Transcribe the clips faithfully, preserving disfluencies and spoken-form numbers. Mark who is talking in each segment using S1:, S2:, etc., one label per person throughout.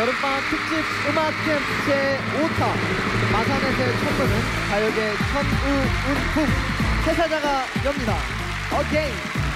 S1: 여름방학 특집 음악 캠프 제오 타 마산에서의 첫 번은 가요계 천우운풍 태사자가 엽니다. 오케이.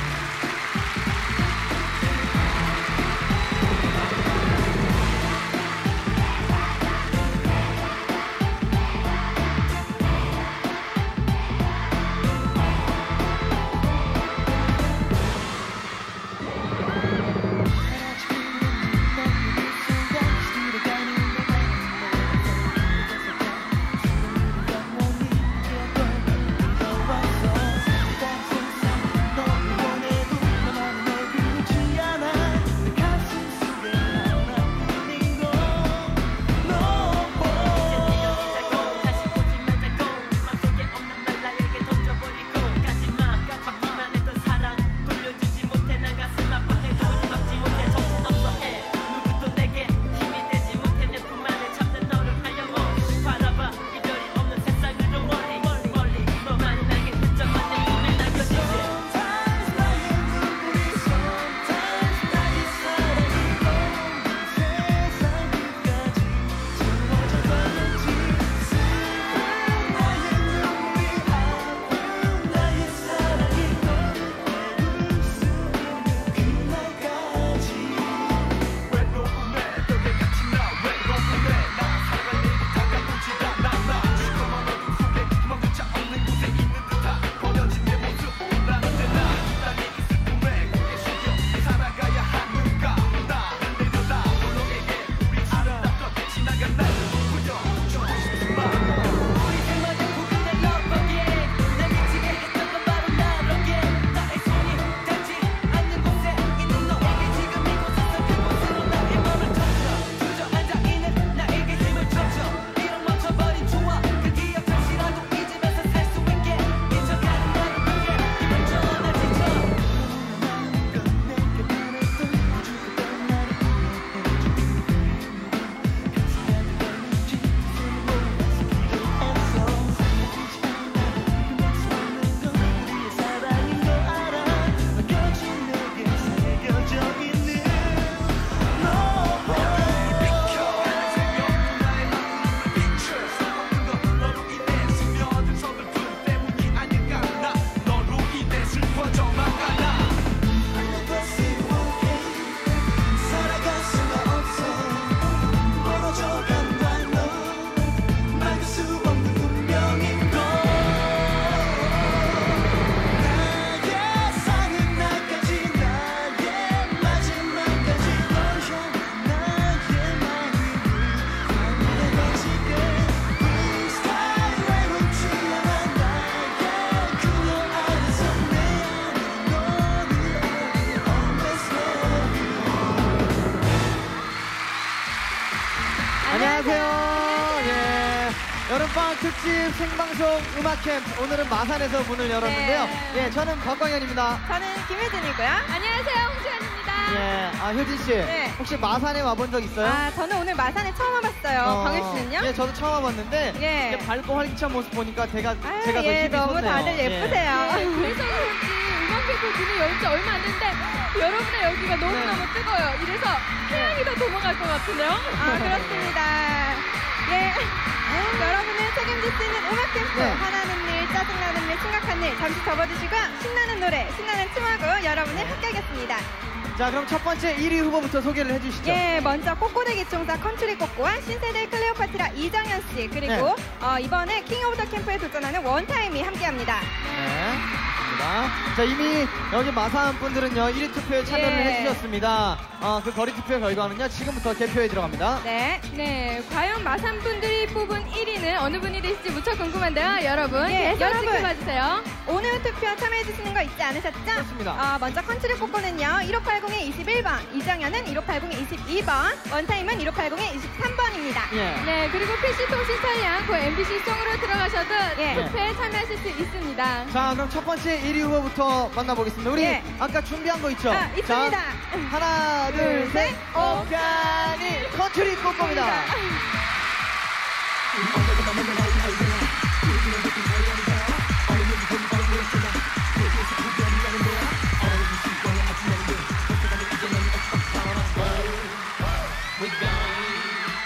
S1: 여름방학 특집 생방송 음악 캠프 오늘은 마산에서 문을 열었는데요.
S2: 네.
S1: 예, 저는 박광현입니다.
S2: 저는 김혜진이고요. 안녕하세요, 홍주연입니다.
S1: 예, 아 효진 씨,
S2: 네.
S1: 혹시 마산에 와본 적 있어요?
S2: 아, 저는 오늘 마산에 처음 와봤어요.
S1: 어,
S2: 광현 씨는요?
S1: 예, 저도 처음 와봤는데
S2: 예.
S1: 이렇게 밝고 활기찬 모습 보니까 제가
S2: 아,
S1: 제가 더
S2: 예,
S1: 힘이
S2: 너무
S1: 솟네요.
S2: 다들 예쁘세요.
S3: 네, 그래서 그런지 음악 캠프 문을 연 지 얼마 안 됐는데 여러분의 여기가 너무너무
S1: 네.
S3: 뜨거워요. 이래서 태양이 더 도망갈 것 같은데요?
S2: 아, 그렇습니다. 예. 여러분을 책임질 수 있는 음악 캠프.
S1: 네.
S2: 화나는 일, 짜증나는 일, 심각한 일 잠시 접어두시고요. 신나는 노래, 신나는 춤하고 여러분을
S1: 네.
S2: 함께하겠습니다.
S1: 자, 그럼 첫 번째 일 위 후보부터 소개를 해주시죠.
S2: 예, 먼저 꼬꼬대 기총사 컨트리 꼬꼬와 신세대 클레오파트라 이정현 씨 그리고
S1: 네.
S2: 어, 이번에 킹 오브 더 캠프에 도전하는 원타임이 함께합니다.
S1: 네. 자, 이미 여기 마산 분들은요 일 위 투표에 참여를
S2: 예.
S1: 해주셨습니다. 어, 그 거리 투표 결과는요 지금부터 개표에 들어갑니다.
S2: 네.
S3: 네, 과연 마산 분들이 뽑은 일 위는 어느 분이 되실지 무척 궁금한데요. 여러분,
S2: 예,
S3: 계속
S2: 여러분.
S3: 지켜봐주세요.
S2: 오늘 투표 참여해주시는 거 잊지 않으셨죠?
S1: 그렇습니다.
S2: 어, 먼저 컨트리 꼬꼬는요 일오팔공의 이십일 번, 이정현은 일오팔공의 이십이 번, 원타임은 일오팔공의 이십삼 번입니다.
S1: 예.
S3: 네, 그리고 피씨 통신 사이 않고 엠비씨 송으로 들어가셔도
S2: 예.
S3: 투표에 참여하실 수 있습니다.
S1: 자, 그럼 첫 번째 일 위 후보부터 만나보겠습니다. 우리
S2: 예.
S1: 아까 준비한 거 있죠?
S2: 아, 있습니다.
S1: 자, 하나, 둘,
S2: 둘,
S1: 셋.
S2: 셋.
S1: 오카니 컨트리 꼬꼬입니다.
S4: We gone.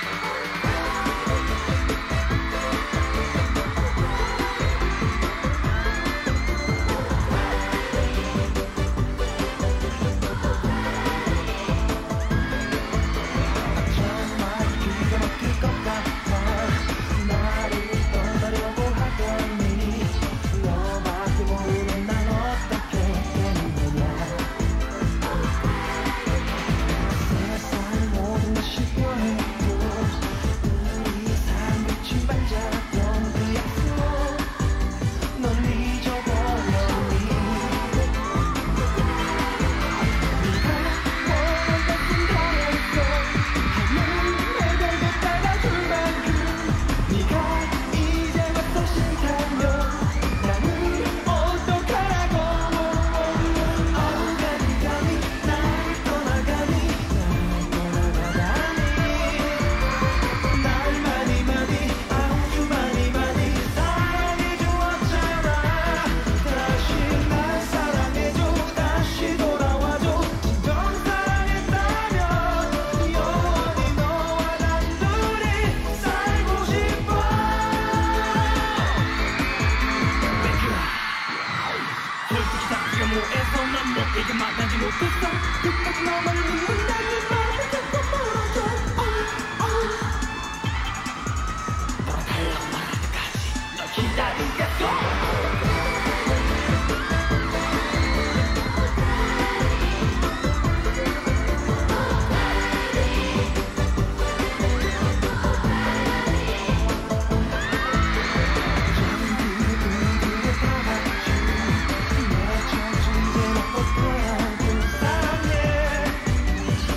S4: 사랑해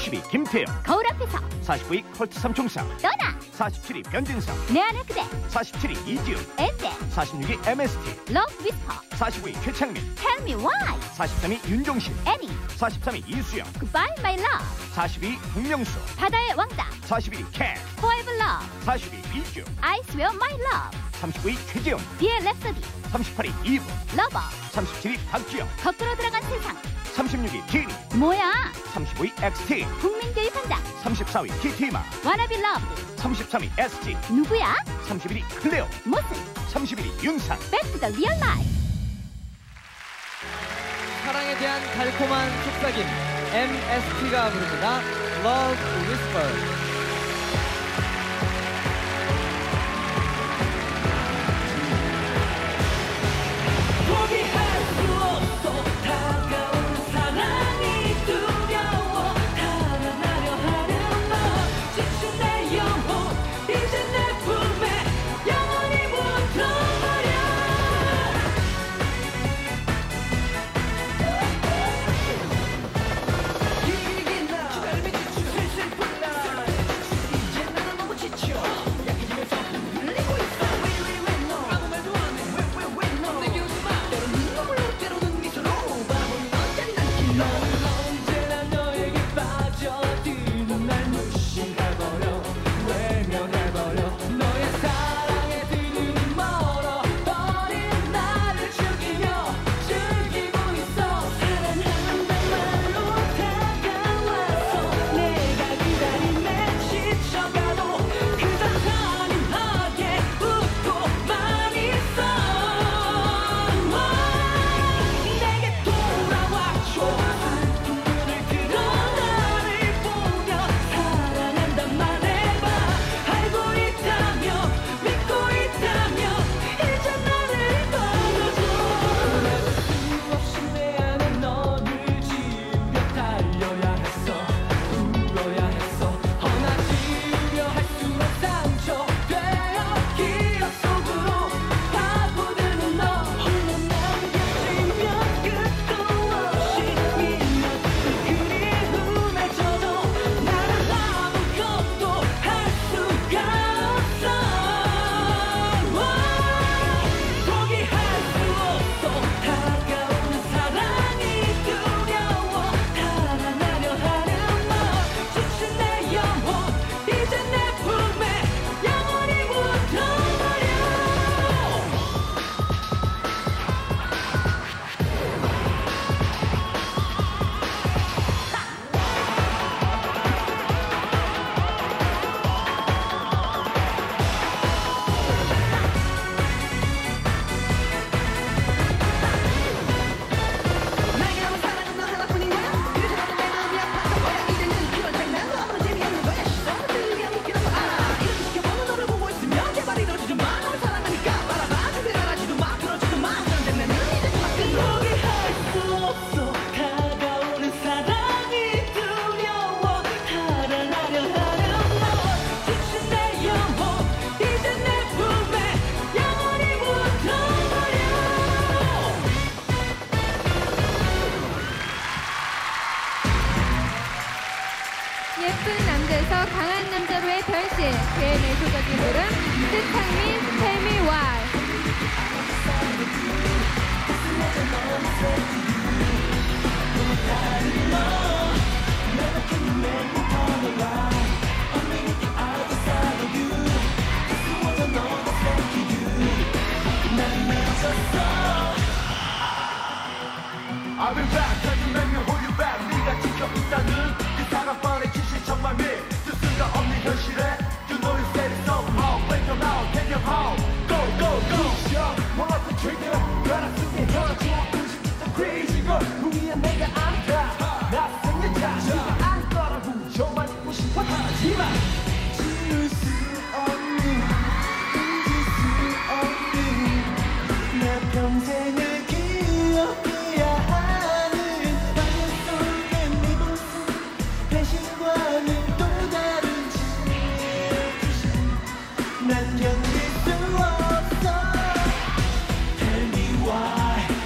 S4: 사십이 김태영,
S5: 거울 앞에서
S4: 사십구 위 컬트 삼총사,
S5: 떠나
S4: 사십칠 위 변진성,
S5: 내 안의 그대
S4: 사십칠 위 이지훈,
S5: 엔데
S4: 사십육 위 엠에스티,
S5: 러브 위스퍼
S4: 사십오 위 최창민,
S5: Tell me why
S4: 사십삼 위 윤종신,
S5: 애니
S4: 사십삼 위 이수영,
S5: Goodbye my love
S4: 사십이 위 박명수,
S5: 바다의 왕자
S4: 사십일 위 캔,
S5: Forever love
S4: 사십 위 비주,
S5: I swear my love
S4: 삼십구 위 최재훈,
S5: Dear Rhapsody
S4: 삼십팔 위 이브,
S5: Lover
S4: 삼십칠 위 박주영,
S5: 거꾸로 들어간 세상
S4: 삼십육 위 지니,
S5: 뭐야
S4: 삼십오 위 엑스티,
S5: 국민 교육한다
S4: 삼십사 위 키티마,
S5: Wanna be loved
S4: 삼십삼 위 에스지,
S5: 누구야
S4: 삼십일 위 클레오,
S5: 무슨
S4: 삼십일 위 윤상.
S5: Back to the real life
S1: 사랑에 대한 달콤한 속삭임 엠에스티가 부릅니다. Love Whisper.
S3: 예쁜 남자에서 강한 남자로의 변신. 그의 내소적인 노래 최창민 Tell me why.
S6: I've been back, doesn't make me hold you back. 네가 지켜 있다는 그 사랑만의 진실 정말 믿을 수가 없는 현실에 You know you said it somehow. Break them out, take them out. Go, go, go. Push more like the trigger. 가라앉으면 혈압 조금씩 진짜 crazy girl. 우리야 내가 안다. 낯선 여자. 네가 안 거라고 저만 있고 싶어 하지만 지울 수 없는, 잊을 수 없는 내 평생을 기억해.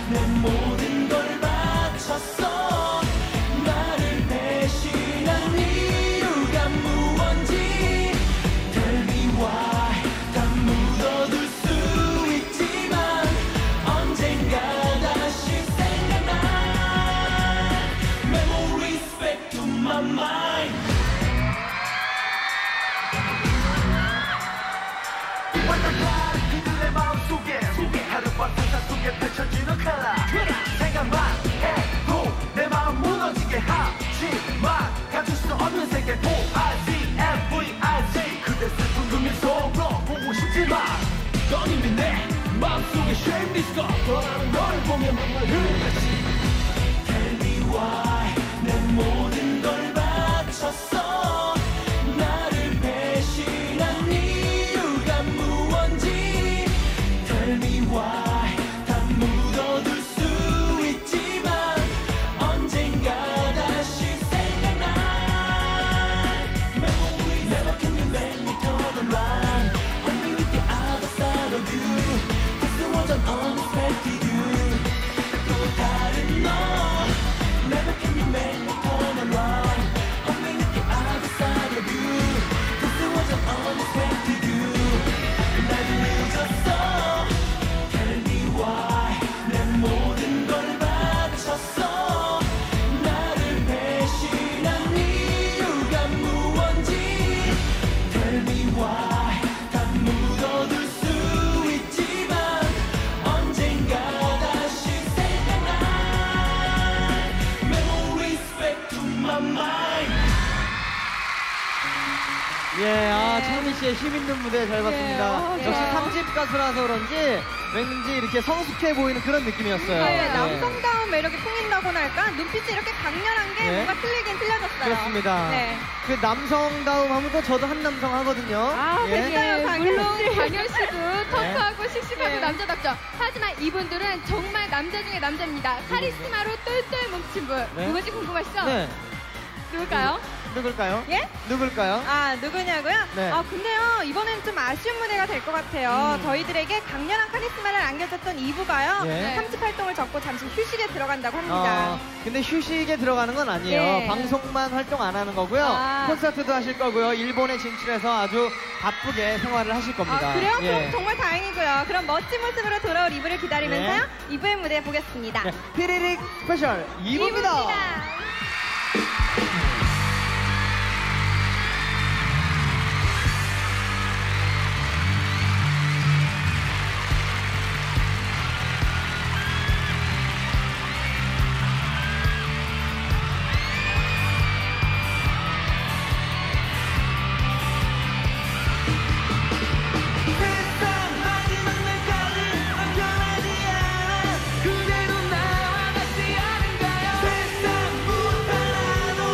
S6: 모든 걸 바쳤어 나를 배신한 이 디스코 떠나는 널 보면 정말 흐르겠지. Tell me why 내 모든 걸 바쳤어. 나를 배신한 이유가 무언지. Tell me why 다 묻어둘 수 있지만 언젠가 다시 생각나. Memory never can you make me turn around. Hold me with the other side of you. This wasn't unexpected you. 또 다른 너. Never can you make me turn around. Hold me with the other side of you. This wasn't unexpected you. 나도 늦었어. Tell me why 내 모든 걸 바쳤어. 나를 배신한 이유가 무언지. Tell me why 다 묻어둘 수 있지만 언젠가 다시 생각나. Memories back to my mind.
S1: 예, 아, 창민 씨의 힘있는 무대 잘 봤습니다.
S3: 어,
S1: 역시
S3: 좋아요.
S1: 삼 집 가수라서 그런지 왠지 이렇게 성숙해 보이는 그런 느낌이었어요.
S2: 네,
S1: 네.
S2: 남성다운 매력이 풍긴다고나 할까? 눈빛이 이렇게 강렬한 게
S1: 네.
S2: 뭔가 틀리긴 틀려졌어요.
S1: 그렇습니다.
S2: 네.
S1: 그 남성다움 하면 또 저도 한 남성 하거든요.
S3: 아,
S1: 예.
S3: 네,
S2: 강현
S3: 물론
S2: 씨.
S3: 강현 씨도 터프하고 씩씩하고
S2: 네.
S3: 남자답죠. 하지만 이분들은 정말 남자 중에 남자입니다. 카리스마로 똘똘 뭉친 분.
S1: 네.
S3: 누구지 궁금하시죠?
S1: 네.
S3: 누굴까요?
S1: 누굴까요?
S2: 예?
S1: 누굴까요?
S2: 아, 누구냐고요?
S1: 네.
S2: 아, 근데요, 이번엔 좀 아쉬운 무대가 될 것 같아요.
S1: 음.
S2: 저희들에게 강렬한 카리스마를 안겨줬던 이 부가요.
S1: 네.
S2: 삼 집 활동을 접고 잠시 휴식에 들어간다고 합니다.
S1: 어, 근데 휴식에 들어가는 건 아니에요.
S2: 네.
S1: 방송만 활동 안 하는 거고요.
S2: 아.
S1: 콘서트도 하실 거고요. 일본에 진출해서 아주 바쁘게 생활을 하실 겁니다.
S2: 아, 그래요?
S1: 예.
S2: 그럼 정말 다행이고요. 그럼 멋진 모습으로 돌아올 이 부를 기다리면서요. 이 부의 무대 보겠습니다.
S1: 네. 피리릭 스페셜 이 부입니다.
S6: 세상 마지막 날까지 난 변하지 않아. 그대로 나와 같지 않은가요? 세상 무엇 하나도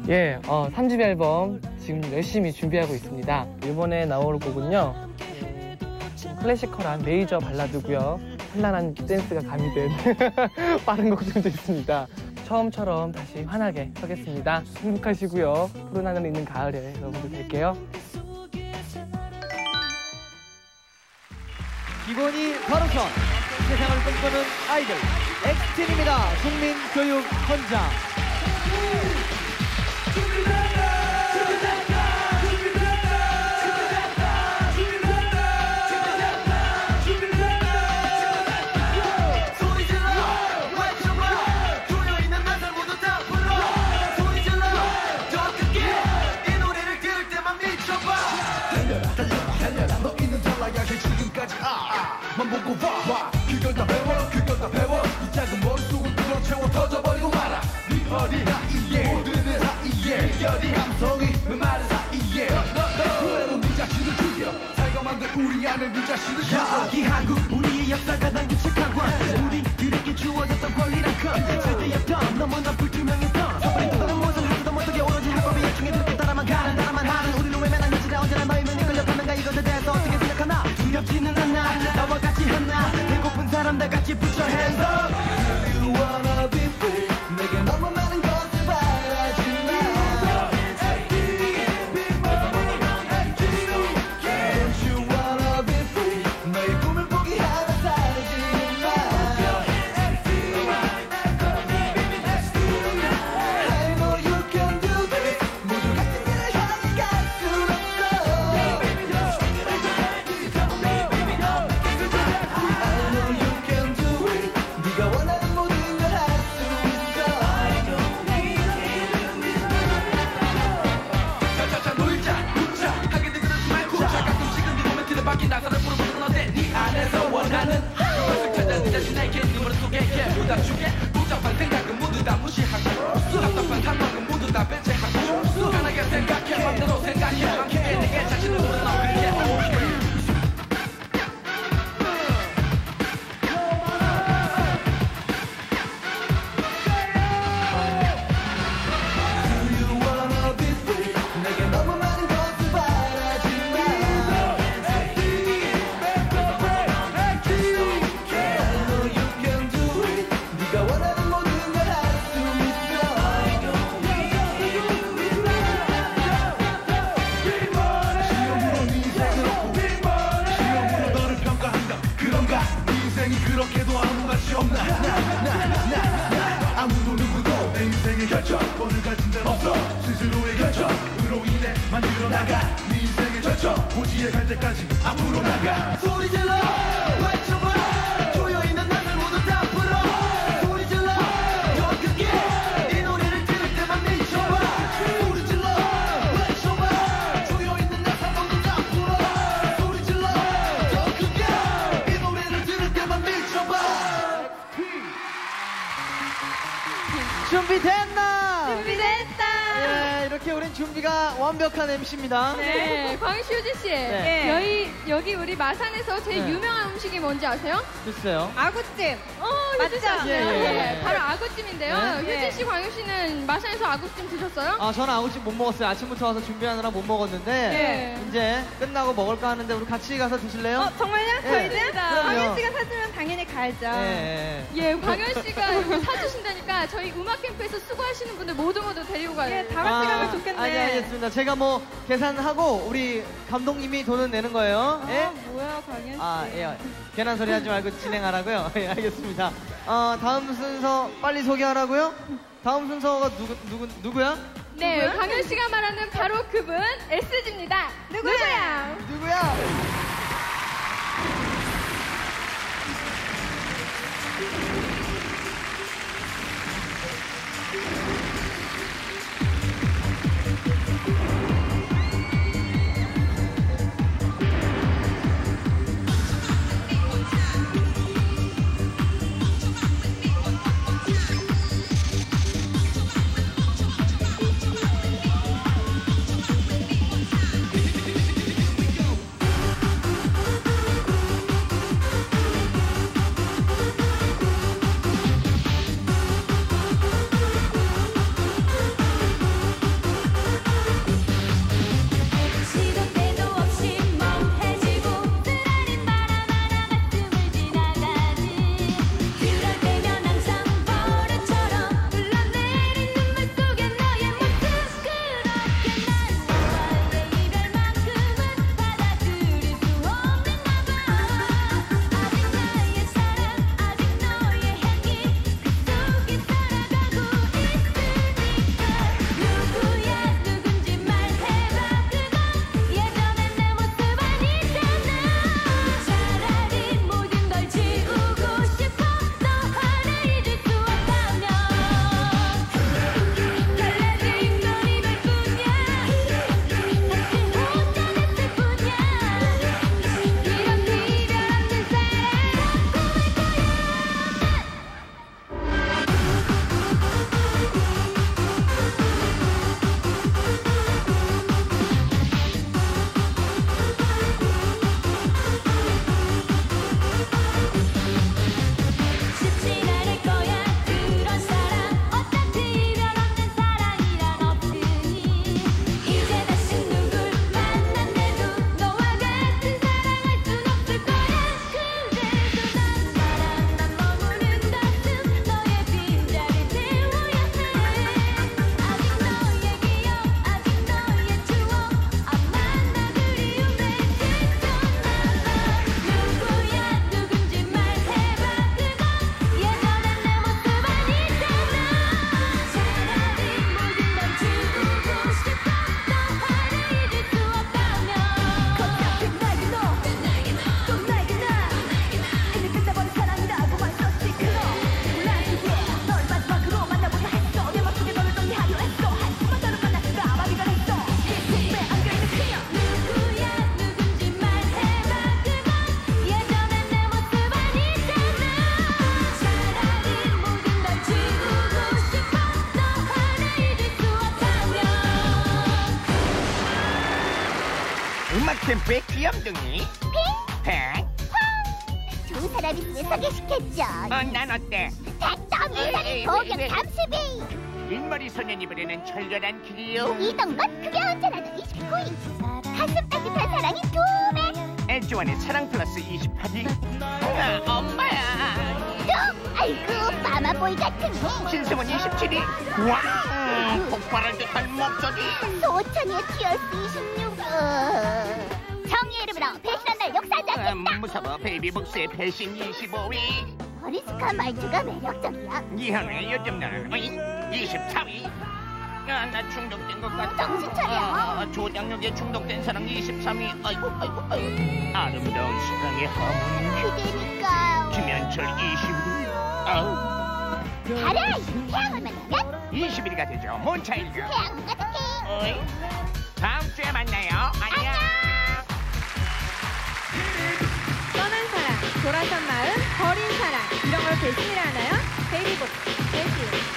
S7: 예, 어, 삼 집 앨범 지금 열심히 준비하고 있습니다. 이번에 나올 곡은요, 클래시컬한 메이저 발라드고요. 찬란한 댄스가 가미된 빠른 곡들도 있습니다. 처음처럼 다시 환하게 서겠습니다. 행복하시고요. 푸른 하늘 있는 가을에 여러분들 뵐게요.
S1: 기본이 바로선 세상을 꿈꾸는 아이들 엑스틴입니다. 국민교육 헌장.
S6: 만 보고 봐 그걸 다 배워 그걸 다 배워 이 작은 머릿속을 뚫어 채워 터져버리고 말아 리얼이 사이에 모두는 사이에 리얼이 감성이 메마른 사이에 후회로 네 자신을 죽여 살가만들 우리 안에 네 자신을 죽여 이 한국 우리의 역사가 남긴 책한 권 우리들에게 주어졌던 권리란 건 절대였던 너무나 불투명했던 서버린 또 다른 무엇을 하지도 못하게 오로지 합법이 일종의 그렇게 따라만 가는 따라만 하는 우리는 외면한 여지라 언제나 너희 눈이 끌려가는가 이것에 대해서 어떻게 생각하나 두렵지는 않나 나와 같이 하나 배고픈 사람 다 같이 put your hands up You wanna be free 내게 너무 많은 것을 바라지 마 Don't you wanna be free 너의 꿈을 포기하다 살지 마 I know you can do this 모두 같은 길을 향해 갈 수 없어 네가 원하는 모든 걸 할 수 있어 자자자 놀자 웃자 하게들 그러지 말고 자 가끔씩은 네 모멘트를 바뀐 나사를 부르는 어때 네 안에서 원하는 그것을 찾아 네 자신에게 네 머릿속에 부담 주게 복잡한 생각은 모두 다 무시하고 답답한 상황은 모두 다 배제하고 편하게 생각해 맘대로 생각해 맘게 내게 자신을 모르는 그게 오케이 그렇게도 아무 맛이 없나 나나나나 아무도 누구도 내 인생의 결정권을 가진 데는 없어 스스로의 결정으로 인해 만들어 나가 네 인생의 절정 고지에 갈 때까지 앞으로 나가 소리 질러 외쳐봐 조여있는 나를 모두 다 풀어 소리 질러 더 크게 이 노래를 들을 때만 미쳐봐 소리 질러 외쳐봐 조여있는 나를 모두 다 풀어 소리 질러 더 크게 이 노래를 들을 때만 미쳐봐
S1: 준비됐나?
S2: 준비됐다.
S1: 예, 이렇게 우린 준비가 완벽한 엠씨입니다.
S3: 네, 광시우진 씨.
S1: 네.
S3: 여기, 여기 우리 마산에서 제일
S1: 네.
S3: 유명한 음식이 뭔지 아세요?
S1: 글쎄요.
S2: 아구찜.
S3: 어,
S2: 맞죠?
S3: 유진 씨 아세요?
S1: 예, 예,
S3: 네,
S1: 예.
S3: 바로 아구찜인데요.
S1: 네.
S3: 유진 씨, 광유 씨는 마산에서 아구찜 드셨어요?
S1: 아, 저는 아구찜 못 먹었어요. 아침부터 와서 준비하느라 못 먹었는데
S3: 네.
S1: 이제 끝나고 먹을까 하는데 우리 같이 가서 드실래요?
S2: 어, 정말요?
S1: 예.
S2: 저희는
S1: 그럼요.
S2: 광현 씨가 사주면 당연히 가야죠.
S1: 예, 예.
S3: 예, 광현 씨가 이렇게 사주신다니까 저희 음악 캠프에서 수고하시는 분들 모두 모두 데리고 가요.
S2: 예, 다 같이 가면 좋겠네.
S1: 아니, 알겠습니다. 제가 뭐 계산하고 우리 감독님이 돈은 내는 거예요.
S2: 아,
S1: 예?
S2: 뭐야, 광현 씨.
S1: 아, 예. 괜한 소리 하지 말고 진행하라고요. 예, 알겠습니다. 어, 다음 순서 빨리 소개하라고요? 다음 순서가 누구, 누구, 누구야?
S3: 네,
S2: 누구야?
S3: 광현 씨가 말하는 바로 그분 에스지입니다. 누구야?
S1: 누구야?
S4: 캠프의 귀염둥이 팽팽.
S5: 좋은 사람 있으면 소개시켰죠.
S4: 어, 난 어때?
S5: 닭다미 보경 삼십이.
S4: 흰머리 소년이 부르는 철렬한 길이요.
S5: 이동건 그게 언제라도 이십구 위. 가슴 따뜻한 사랑이 두 배.
S4: 애주원의 사랑 플러스 이십팔 위. 아, 엄마야.
S5: 또 아이고 마마보이 같으니.
S4: 신승훈 이십칠 위. 와, 폭발할 듯한 목소리.
S5: 소찬이의 티어스 이십육 위. 정의의 이름으로 배신한 날 역사하자.
S4: 음, 무서워 베이비복스의 배신 이십오 위.
S5: 어리숙한 말투가 매력적이야.
S4: 이현우의 요즘 너는 어잉 이십사 위. 아, 나 중독된 것 같아.
S5: 정신 차려.
S4: 아, 조장력에 중독된 사람 이십삼 위. 아이고 아이고 아이고. 아름다운 시강의 하모니.
S5: 그대니까요.
S4: 김현철 이십 위. 아우.
S5: 달아 태양을 만나면
S4: 이십일 위가 되죠. 몬차일드.
S5: 태양 가득해.
S4: 어이. 다음 주에 만나요. 안녕.
S2: 떠난 사랑, 돌아선 마음, 버린 사랑 이런 걸 배신이라 하나요? 베이비복스 배신.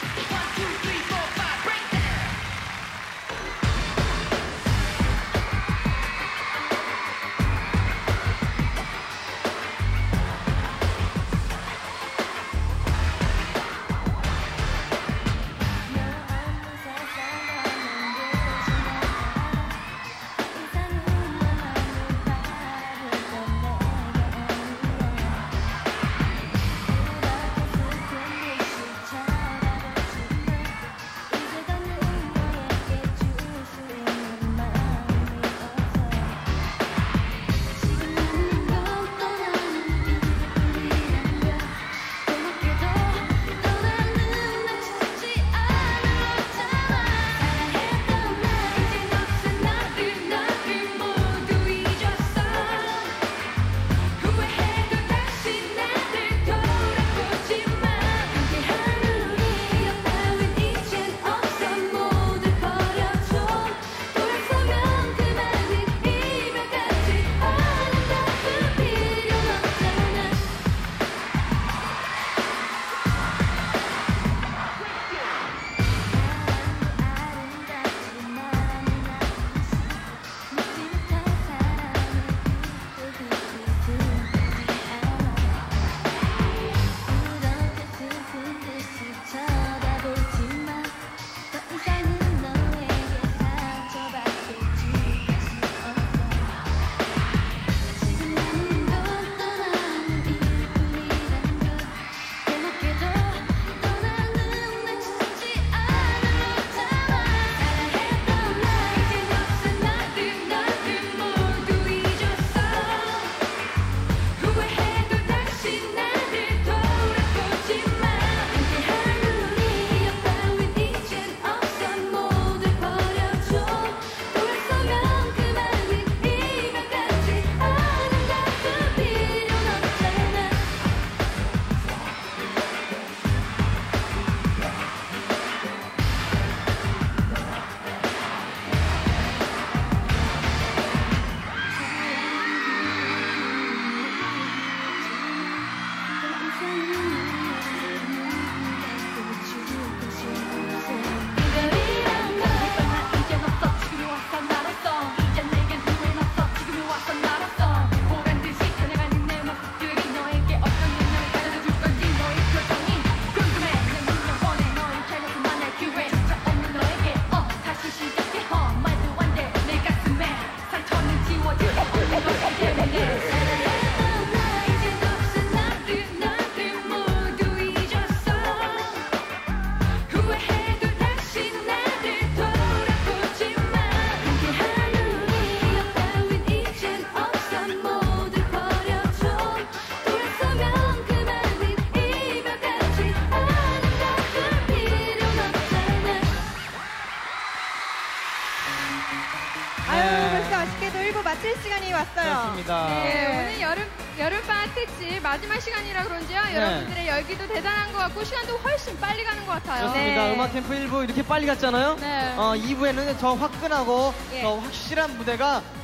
S2: 마칠 시간이 왔어요.
S1: 그렇습니다.
S3: 네, 오늘 여름 여름방학 특집 마지막 시간이라 그런지요.
S1: 네.
S3: 여러분들의 열기도 대단한 것 같고 시간도 훨씬 빨리 가는 것 같아요.
S1: 그렇습니다.
S2: 네.
S1: 음악 캠프 일 부 이렇게 빨리 갔잖아요.
S3: 네.
S1: 어, 이 부에는 더 화끈하고
S2: 예.
S1: 더 확실한 무대가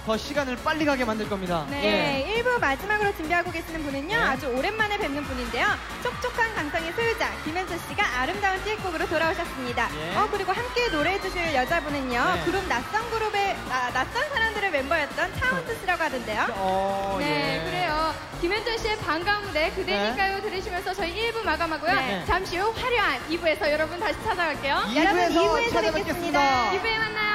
S1: 더 시간을 빨리 가게 만들 겁니다.
S2: 네, 일 부 마지막으로 준비하고 계시는 분은요.
S1: 네.
S2: 아주 오랜만에 뵙는 분인데요. 촉촉한 감성의 소유자 김현철 씨가 아름다운 듀엣곡으로 돌아오셨습니다.
S1: 예.
S2: 어, 그리고 함께 노래해 주실 여자분은요.
S1: 네.
S2: 그룹 낯선 그룹의 아, 낯선 사람들의 멤버였던 차은수 씨라고 하던데요.
S1: 어,
S3: 네,
S1: 예.
S3: 그래요. 김현철 씨의 반가운 무대 그대니까요 들으시면서 저희 일 부 마감하고요.
S2: 네.
S3: 잠시 후 화려한 이 부에서 여러분 다시 찾아갈게요.
S1: 이
S2: 여러분,
S1: 부에서
S2: 이 부에서
S1: 찾아뵙겠습니다.
S2: 뵙겠습니다.
S3: 이 부에 만나요.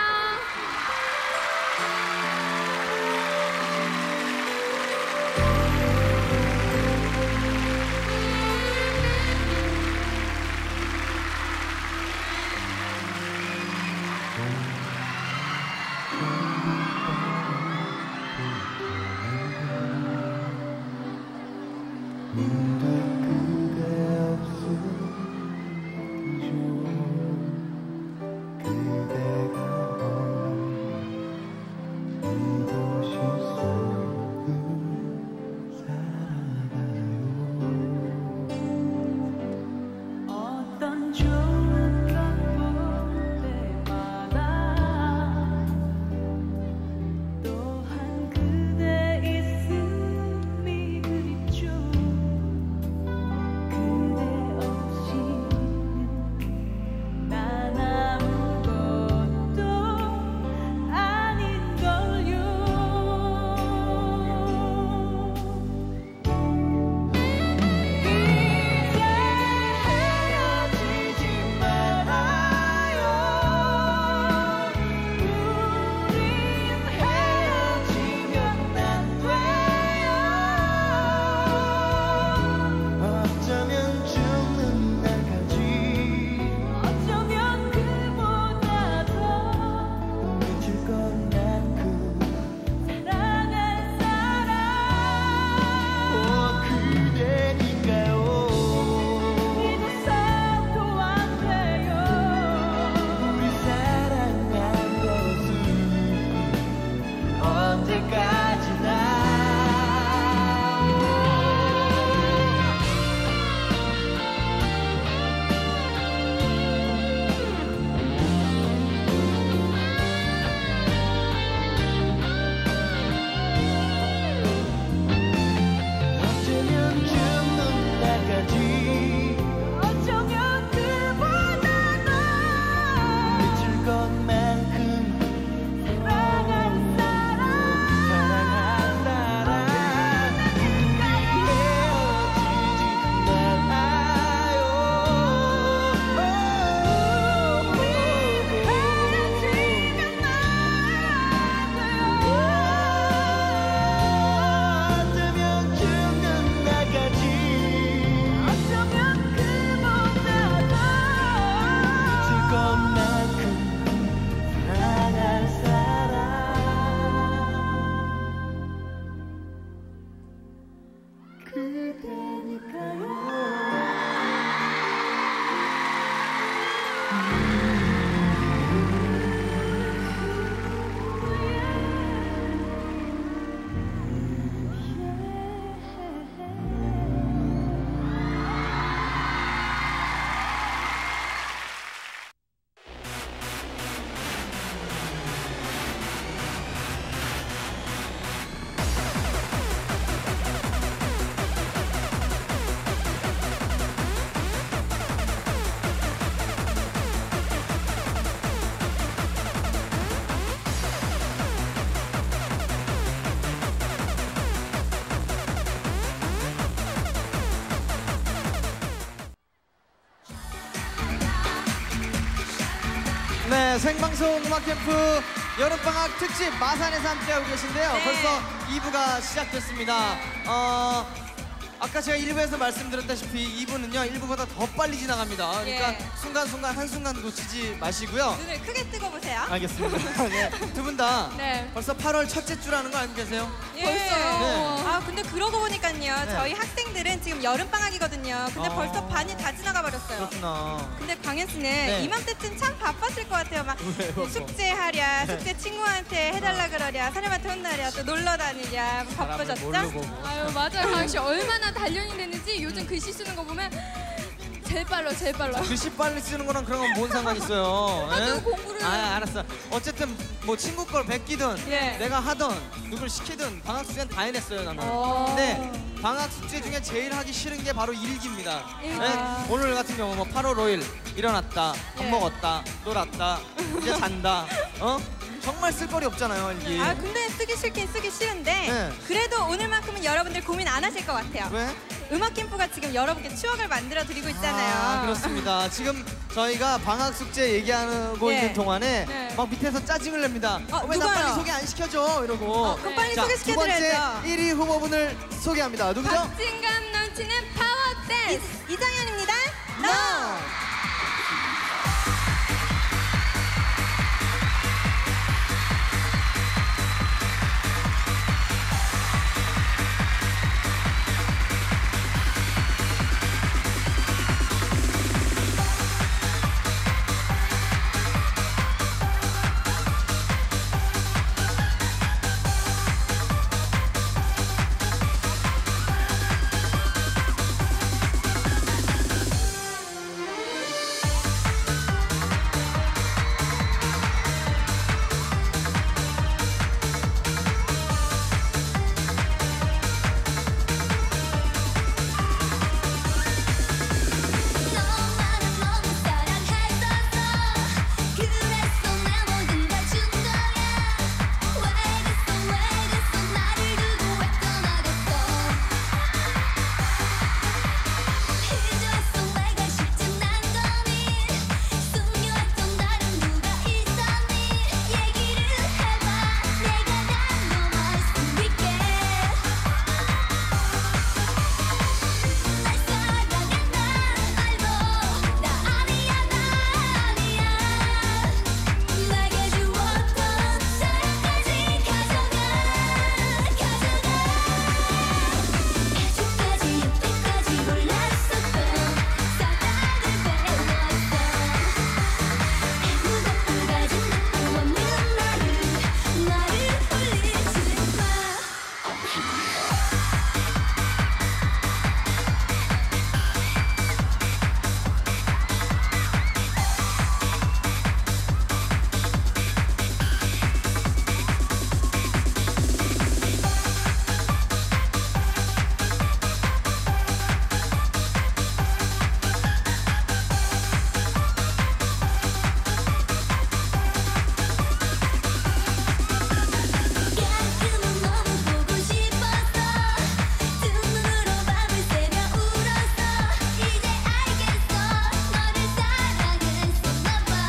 S8: 어떤 좋은 것 볼 때마다 또한 그대 있음이 그립죠. 그대 없이는 난 아무것도 아닌걸요. 이제 헤어지지 말아요. 우린 헤어지면 안 돼요.
S6: 어쩌면 죽는 날까지
S8: 어쩌면 그보다 더
S6: 미칠 것만큼
S8: 사랑할 사람.
S6: 어 그대니까요.
S8: 잊어서도 안 돼요.
S6: 우리 사랑한 것은 언제까지나 어쩌면 죽는 날까지
S8: 어쩌면 그보다 더
S6: 미칠 것만큼
S8: 사랑할 사람.
S6: 사랑한 사람 헤어지지 말아요.
S8: 헤어지면 안 돼요.
S6: 어쩌면 죽는 날까지
S8: 어쩌면 그보다 더
S6: 미칠 것만큼 사랑할 사람
S1: 네, 생방송 음악 캠프 여름방학 특집 마산에서 함께하고 계신데요.
S2: 네.
S1: 벌써 이 부가 시작됐습니다. 어, 아까 제가 일 부에서 말씀드렸다시피 이 부는요, 일 부보다 더 빨리 지나갑니다. 그러니까
S2: 예.
S1: 순간순간 한순간 놓치지 마시고요.
S2: 눈을 크게 뜨고 보세요.
S1: 알겠습니다. 네, 두 분 다
S3: 네.
S1: 벌써 팔월 첫째 주라는 거 알고 계세요?
S2: 예.
S3: 벌써요?
S1: 네.
S2: 아, 근데 그러고 보니까요.
S1: 네.
S2: 저희 학생들은 지금 여름방학이거든요. 근데
S1: 어.
S2: 벌써 반이 다 지나가 버렸어요.
S1: 그렇구나.
S2: 근데 광현 씨는
S1: 네.
S2: 이맘때쯤 참 바빴을 것 같아요. 막
S1: 왜요?
S2: 숙제하랴,
S1: 네.
S2: 숙제 친구한테 해달라 그러랴, 사람한테 혼나랴, 또 놀러 다니랴 바쁘셨죠?
S3: 아유 맞아요, 강씨 얼마나 단련이 됐는지 요즘 글씨 쓰는 거 보면 제일 빨라, 제일 빨라.
S1: 글씨 빨리 쓰는 거랑 그런 건 뭔 상관 있어요?
S3: 나도 공부를.
S1: 아, 알았어. 어쨌든 뭐 친구 걸 베끼든
S2: 예.
S1: 내가 하던 누굴 시키든 방학 숙제는 다 해냈어요 나는.
S2: 어.
S1: 근데 방학 숙제 중에 제일 하기 싫은 게 바로 일기입니다.
S2: 일기.
S1: 네? 오늘 같은 경우 뭐 팔월 오일 일어났다, 밥
S2: 예.
S1: 먹었다, 놀았다, 이제 잔다. 어? 정말 쓸 거리 없잖아요 일기.
S2: 아 근데 쓰기 싫긴 쓰기 싫은데
S1: 네.
S2: 그래도 오늘만큼은 여러분들 고민 안 하실 것 같아요.
S1: 왜?
S2: 음악 캠프가 지금 여러분께 추억을 만들어 드리고 있잖아요.
S1: 아, 그렇습니다. 지금 저희가 방학 숙제 얘기하고
S2: 예.
S1: 있는 동안에
S2: 네.
S1: 막 밑에서 짜증을 냅니다.
S2: 어,
S1: 왜 나
S2: 누가요?
S1: 빨리 소개 안 시켜줘? 이러고.
S2: 어, 그럼 빨리
S1: 자, 두
S2: 소개시켜드려야죠.
S1: 번째 일 위 후보분을 소개합니다. 누구죠?
S3: 박진감 넘치는 파워 댄스.
S2: 이장현입니다.
S1: 나!
S5: 너만은 너무 사랑했었어. 그래서 내 모든 걸 준 거야. 왜 그랬어 왜 그랬어 나를 두고 왜 떠나갔어. 잊어했어 내가 실증난 거니. 숨겨왔던 다른 누가 있었니. 얘기를 해봐 내가 난 너만 수 있게. 날 사랑한다 알고 나 아니야 나 아니야. 내게 주었던 사랑까지 가져가 가져가. 아직까지 여태까지 몰랐었던 사랑을 배웠어. 아무것도 가진 것도 없는 나를 나를 홀리지 마. 가끔은 너무 보고 싶었어. 두 눈으로 밤을 새며 울었어. 이제 알겠어 너를 사랑했었나 봐.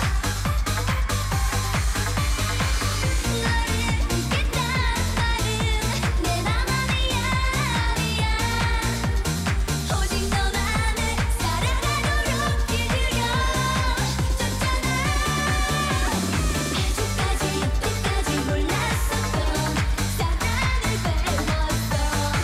S5: 너를 믿겠다는 말은 내 맘 아니야 아니야. 오직 너만을 사랑하도록 길들여줬잖아. 아직까지 여태까지 몰랐었던 사랑을 배웠어.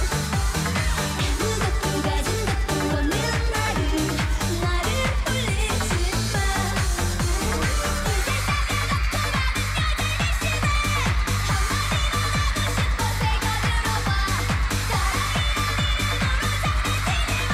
S5: 아무것도 가진 것도 없는 나를 나를 홀리지 마. 이 세상을 놓고 많은 여자를 심해. 한마디만 하고 싶어 새거 들어봐. 사랑이라는 이름으로 장난치지 마.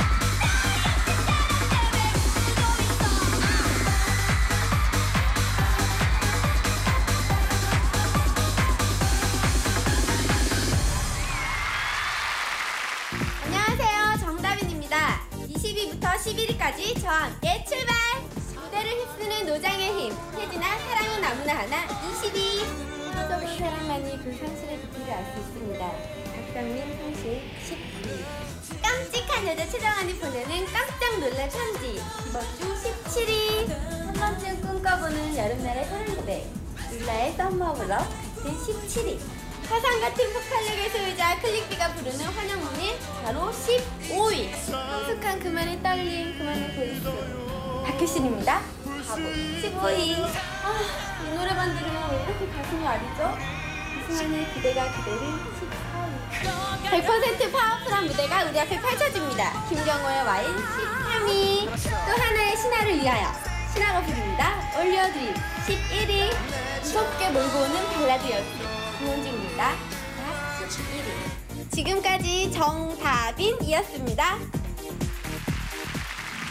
S9: 안녕하세요, 정다빈입니다. 이십 위부터 십일 위까지 저와 함께 출발! 무대를 휩쓰는 노장의 힘, 태진아 사랑은 아무나 하나 이십 위. 서브 사랑만이 그 상실의 깊이를 알 수 있습니다. 박상민 상실 십 위. 깜찍한 여자 최정환이 보내는 깜짝 놀랄 편지, 이번 주 십칠 위. 한 번쯤 꿈꿔보는 여름날의 소름 고백, 룰라의 썸머 블러 십칠 위. 화산 같은 폭발력의 소유자 클릭비가 부르는 환영문일 바로 십오 위. 성숙한 그만의 떨림, 그만의 보이스, 박효신입니다. 바보 십오 위. 아, 이 노래만 들으면 왜 이렇게 가슴이 아리죠? 이승환의 기대가 기대를 십사 위. 백 퍼센트 파워풀한 무대가 우리 앞에 펼쳐집니다. 김경호의 와인 십삼 위. 또 하나의 신화를 위하여 신화가 부릅니다. 올려드림 십일 위. 무섭게 몰고 오는 발라드 연습 김원중입니다. 십일 위. 지금까지 정다빈이었습니다.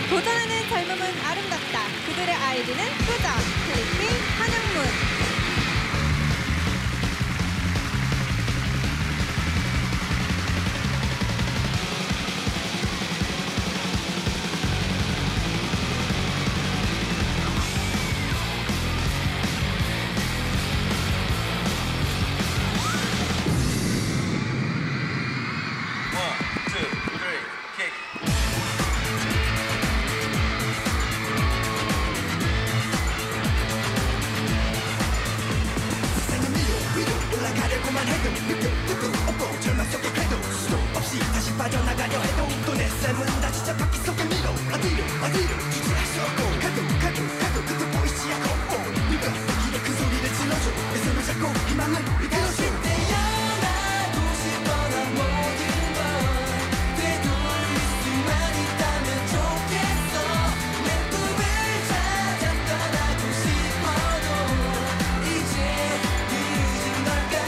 S2: 도전하는 젊음은 아름답다. 그들의 아이디는 뚜자, 클리피, 한영문.
S6: 빠져나가려 해도 또 내 삶은 다 진짜 바퀴 속에 밀어 어디로 어디로 주체할 수 없고 가도 가도 가도 끝도 보이지 않고 네가 이래 큰 소리를 질러줘 내 손을 잡고 희망을 이끌어줘 태어나고 싶어 난 모든 걸 되돌릴 수만 있다면 좋겠어 내 꿈을 찾아 떠나고 싶어도 이제 늦은 걸까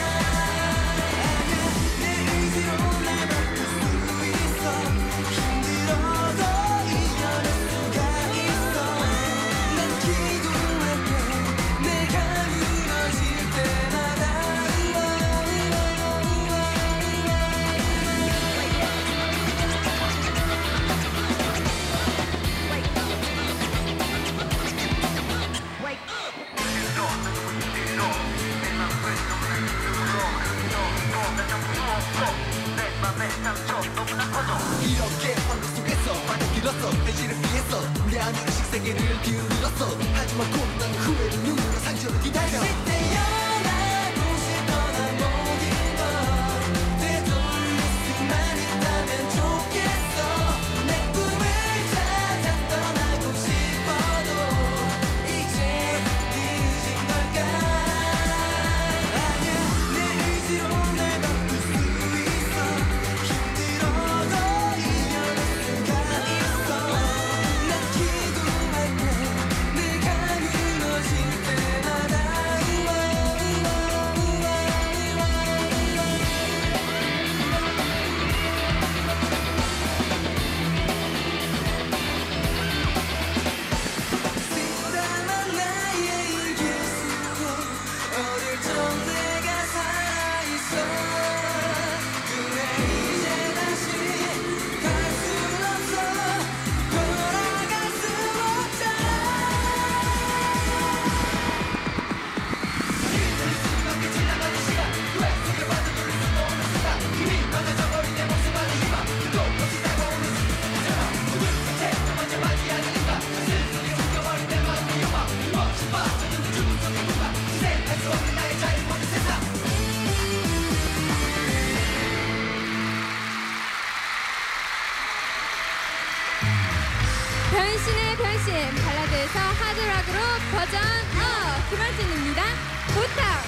S6: 아니야 내 의지로 날 바꿀 수 있어 힘들어도 이겨낼 수가 있어 난 기도할게 내가 무너질 때마다 이렇게 환경 속에서 많이 길었어 대지를 피했어 내 안의 의식 세계를 기울였어 하지만 고난 후회를 눈물로 상처를 기다려 태어나고 싶어 난 모든 걸 되돌릴 수만 있다면 좋겠어 내 꿈을 찾아 떠나고 싶어도 이제 늦은 걸까 아니야 내 의지로 날 바꿀 수 있어 힘들어도 이겨낼 수가 있어 난 기도할게 내가 무너질 때마다 simple 나의 일기 속에 어릴 적 내가 살아있어 그래 이제 다시 갈 순 없어 돌아갈 수 없잖아 기다릴 수밖에 지나가는 시간 왜 속여봐도 돌릴 수 없는 순간 이미 망가져버린 내 모습 안에 희망 그도 없이 다가오는 순간이잖아 모든 끝에 너만저 맞이하니까 슬슬이 웃겨버린 내 마음의 욕망 힘없이 빠져든 죽음 속의 공간 지새할 수 없는 나의 자유 모든 세상
S3: 변신의 변신 발라드에서 하드락으로 버전 업 김한진입니다. 부탁.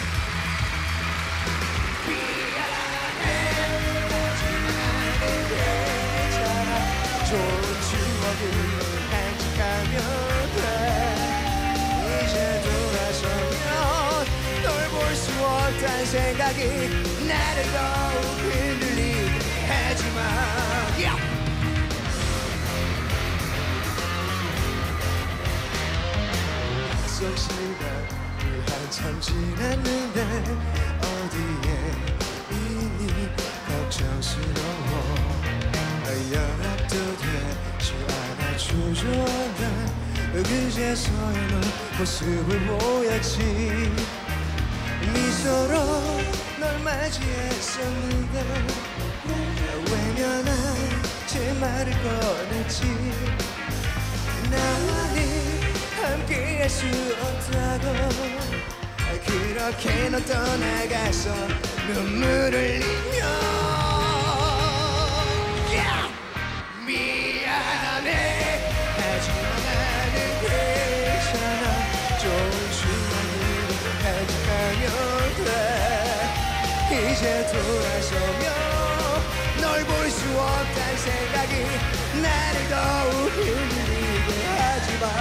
S6: 좋은 추억을 간직하면 돼 이제 돌아서면 널 볼 수 없단 생각이 나를 더욱 흔들리게 하지마 yeah! 속 시간이 한참 지났는데 어디에 있니 걱정스러워 연락도 되지 않아 주저한다 그제서야 너 모습을 보였지 미소로 널 맞이했었는데 외면한 제 말을 꺼냈지 나와는 함께할 수 없다고 그렇게 넌 떠나가서 눈물을 흘리며 yeah! 미안해 하지만 나는 괜찮아 좋은 추억을 간직하면 돼 이제 돌아서면 널 볼 수 없단 생각이 나를 더욱 흔들리게 하지만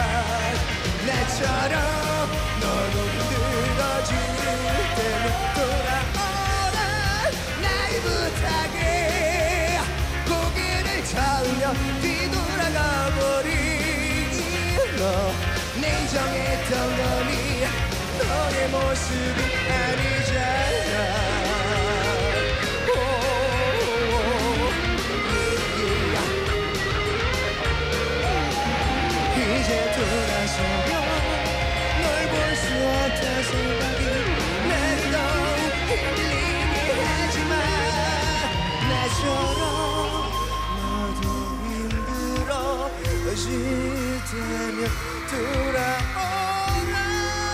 S6: 나처럼 너도 힘들어질 때는 돌아오라 나의 부탁에 고개를 저으며 뒤돌아가고
S10: 돌아버린 너 냉정했던 거니 너의 모습이 아니잖아. 이제 돌아서면 널 볼 수 없다 생각이 나도 힐링이 하지만 나처럼 너도 힘들어질 때면 돌아오라.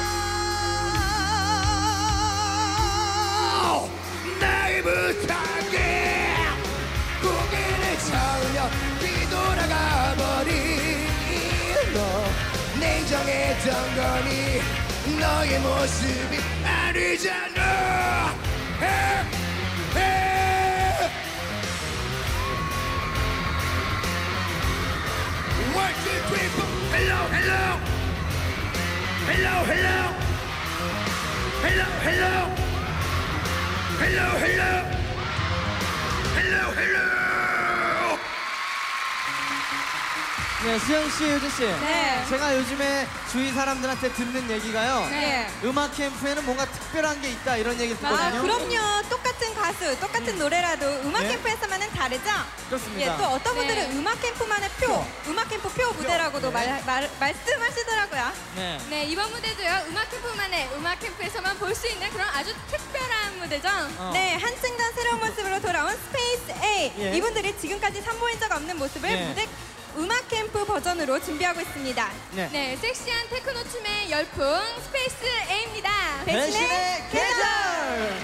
S10: 날 부탁해. 고개를 저으며 뒤돌아가 버린 너 냉정했던 거니 너의 모습이 아니잖아. 에, 에. One, two, three, four. Hello, hello. Hello, hello. Hello, hello. Hello, hello. Hello, hello.
S1: 네, 수영 씨, 효진 씨.
S2: 네.
S1: 제가 요즘에 주위 사람들한테 듣는 얘기가요.
S2: 네.
S1: 음악 캠프에는 뭔가 특별한 게 있다 이런 얘기를
S2: 아,
S1: 듣거든요.
S2: 그럼요. 똑같은 가수, 똑같은 노래라도 음악
S1: 네.
S2: 캠프에서만은 다르죠?
S1: 그렇습니다.
S2: 예, 또 어떤
S3: 네.
S2: 분들은 음악 캠프만의 표, 음악 캠프 표 무대라고도 말, 말, 말씀하시더라고요.
S1: 네.
S3: 네, 이번 무대도요. 음악 캠프만의 음악 캠프에서만 볼 수 있는 그런 아주 특별한 무대죠.
S1: 어.
S2: 네, 한층더 새로운 모습으로 돌아온 스페이스 A.
S1: 예.
S2: 이분들이 지금까지 선보인 적 없는 모습을
S1: 예.
S2: 무대 음악 캠프 버전으로 준비하고 있습니다.
S1: 네.
S3: 네, 섹시한 테크노 춤의 열풍 스페이스 A입니다.
S1: 배신의 계절.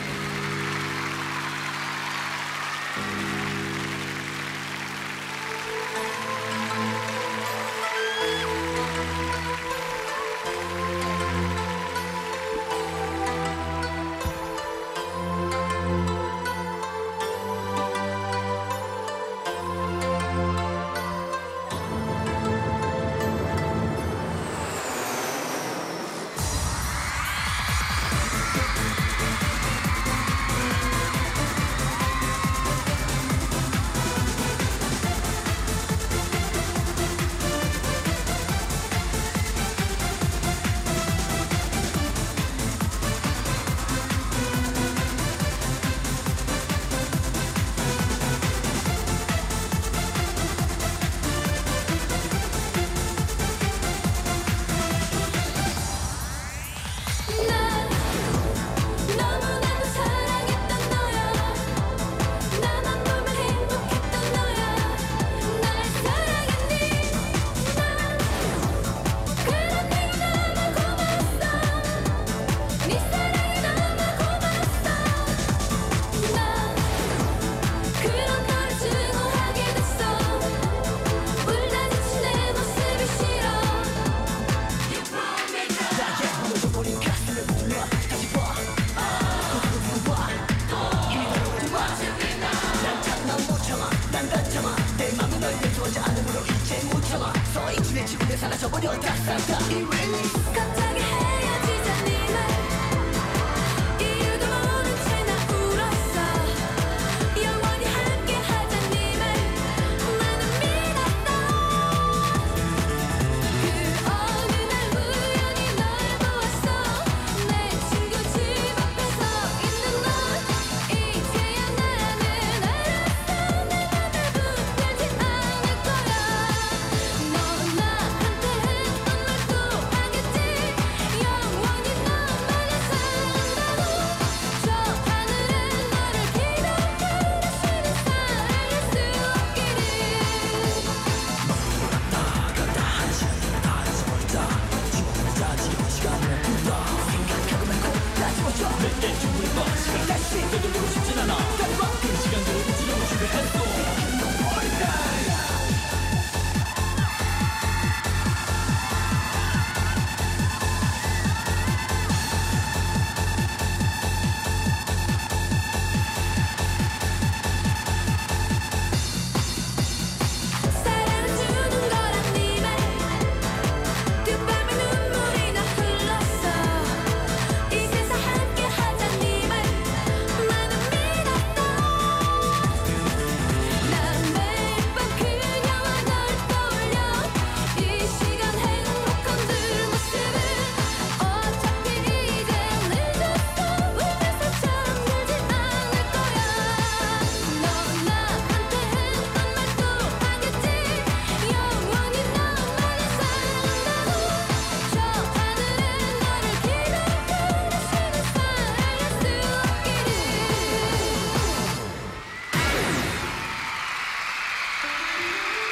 S5: 갑자기 헤어지자니 말 이유도 모른 채 나 울었어. 영원히 함께 하자니 말 나는 믿었어. 그 어느 날 우연히 널 보았어. 내 친구 집 앞에 서 있는 너 이제야 나는 알았어. 내 맘을 붙들지 않을 거야. 너 나한테 했던 말도 알겠지.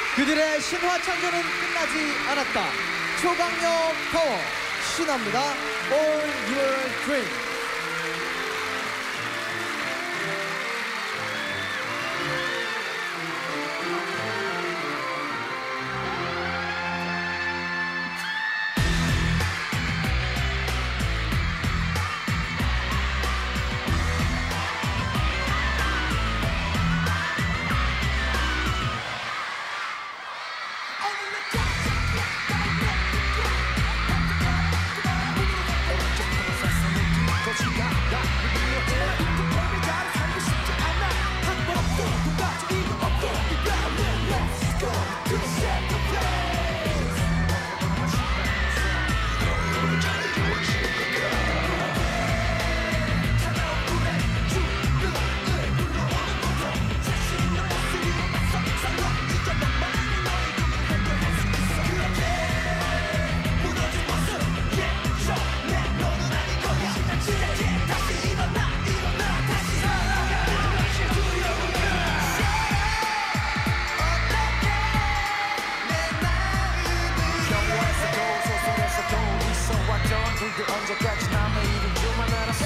S1: 그들의 신화 창조는 끝나지 않았다. 초강력 파워 신화입니다. All Your Dream.
S10: 언제까지 남의 이름 줄만 알았어.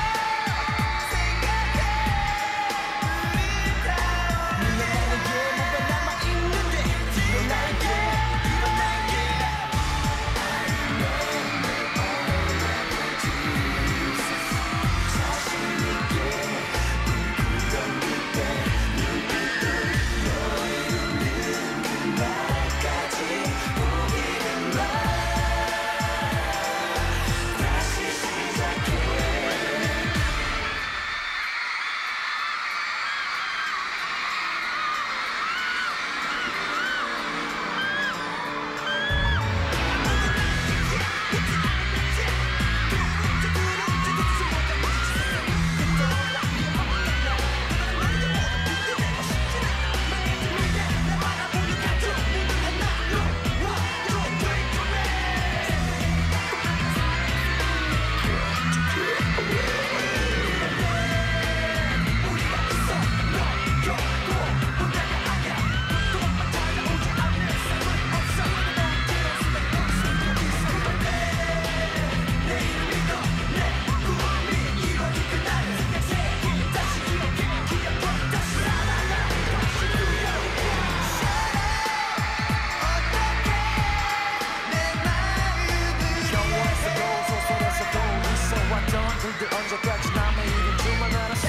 S10: 언제까지 남의 이름 줄만 알았어.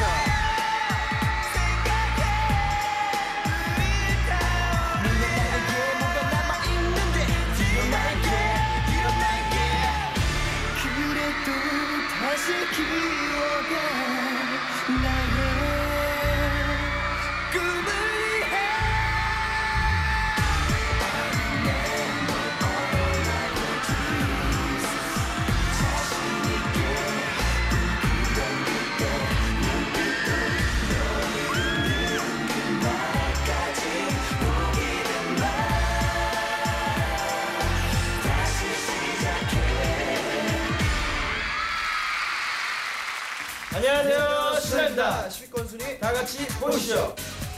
S10: 네가 나에게 뭐가 남아있는데 네가 나에게 네가 나에게 그래도 다시 키워가 나의 꿈을 위해.
S11: 안녕하세요, 신화입니다. 십 위권 순위 다 같이 보시죠.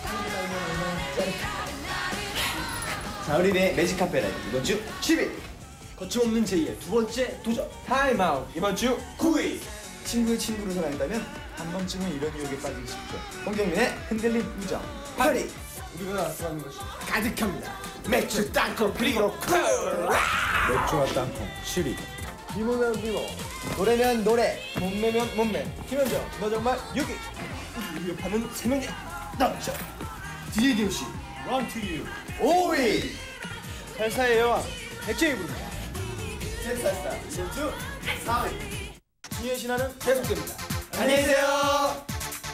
S12: 자, 우리의 매직 카페는 이번 주 십 위.
S11: 거침없는 제이의 두 번째 도전 타임아웃 이번 주 구 위.
S12: 친구의 친구를 사랑한다면 한 번쯤은 이런 유혹에 빠지기 쉽죠. 홍경민의 흔들린 우정 팔 위.
S11: 우리가 좋아하는 것이 가득합니다. 맥주 땅콩 그리고 쿨.
S12: 맥주와 땅콩 칠 위.
S11: 미모면 미모,
S12: 노래면 노래,
S11: 몸매면 몸매. 김현정, 너 정말 여기 우리 위협하는 세 명의 남자. 디디오씨, Run to You.
S12: 오 위.
S11: 살사의 여왕 백제이 부릅니다.
S12: 셋살사 시즌 투 사 위.
S11: 신의 신화는 계속됩니다.
S12: 안녕히 계세요.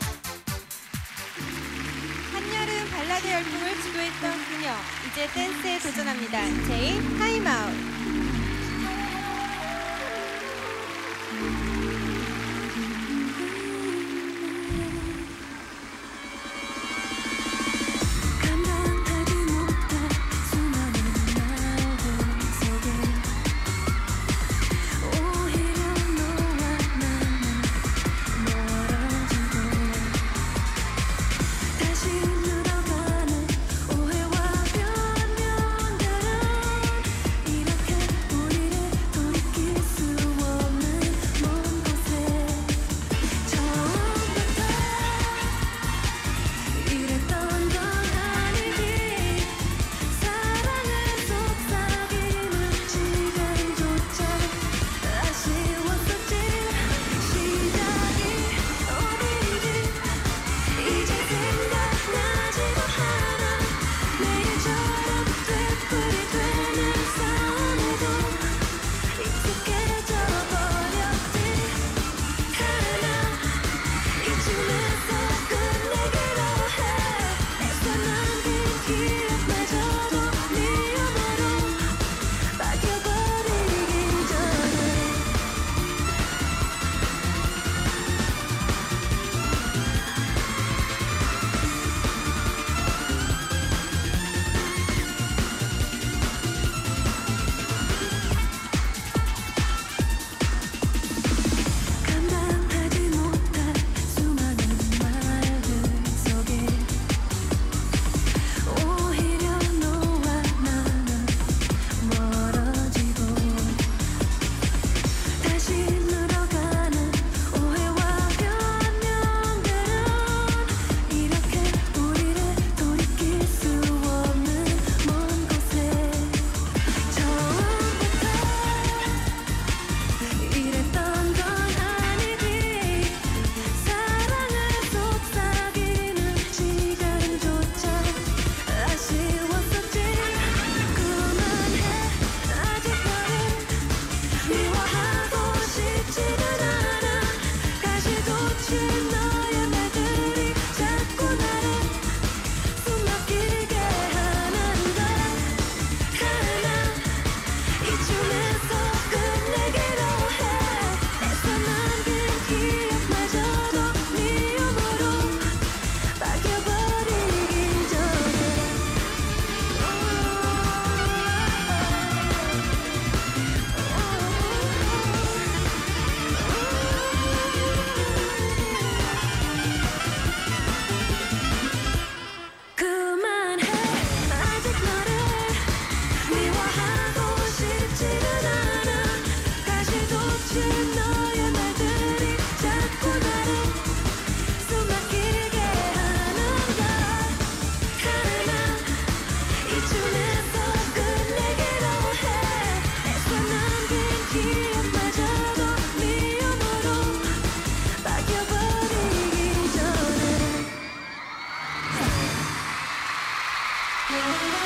S2: 한여름 발라드 열풍을 주도했던 그녀, 이제 댄스에 도전합니다. 제이 타임아웃.
S5: 다시 늘어가는 오해와 변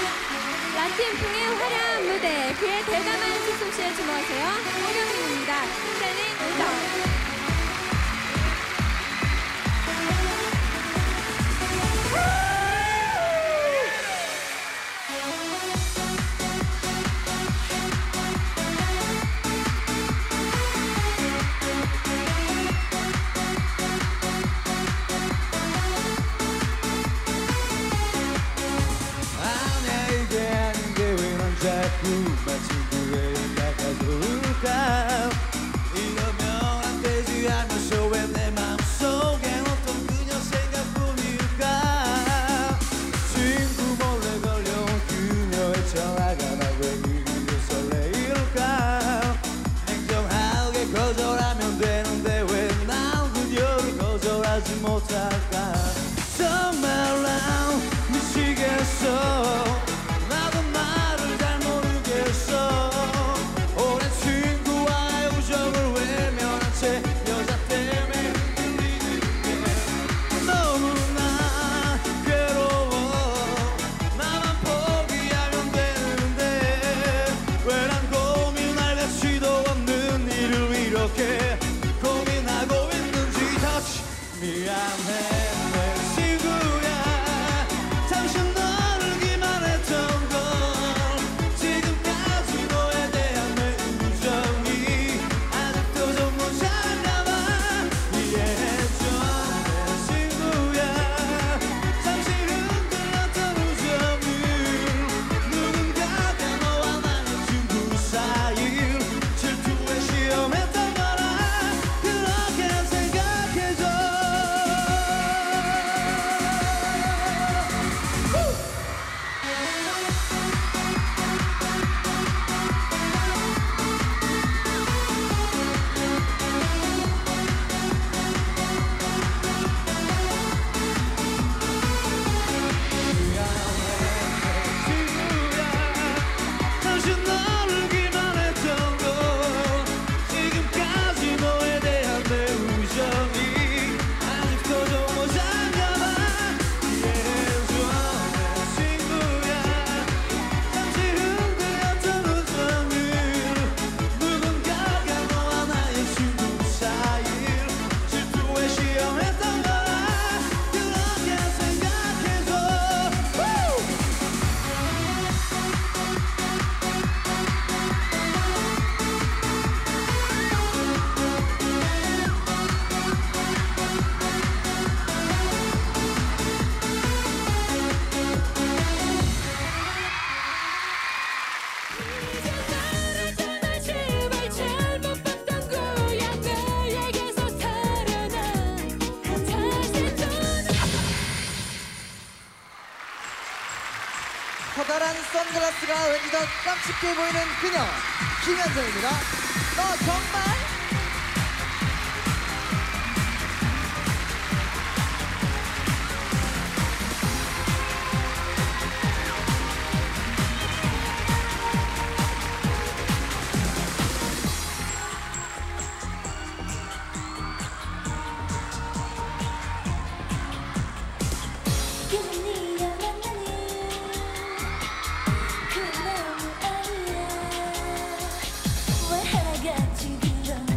S3: 라틴풍의 화려한 무대, 그의 대담한 춤솜씨에 주목하세요. 홍경민입니다. 흔들린 우정.
S10: 자꾸만 친구에 다가올까 이러면 안 되지 하면서 왜 내 맘속엔 어떤 그녀 생각뿐일까 친구 몰래 걸려온 그녀의 전화가 나 왜 이리도 설레일까 냉정하게 거절하면 되는데 왜 난 그녀를 거절하지 못할까 정말 난 미치겠어
S1: 커다란 선글라스가 왠지 더 깜찍해 보이는 그녀 김현정입니다. 너 정말
S5: 왜 하나같이 그런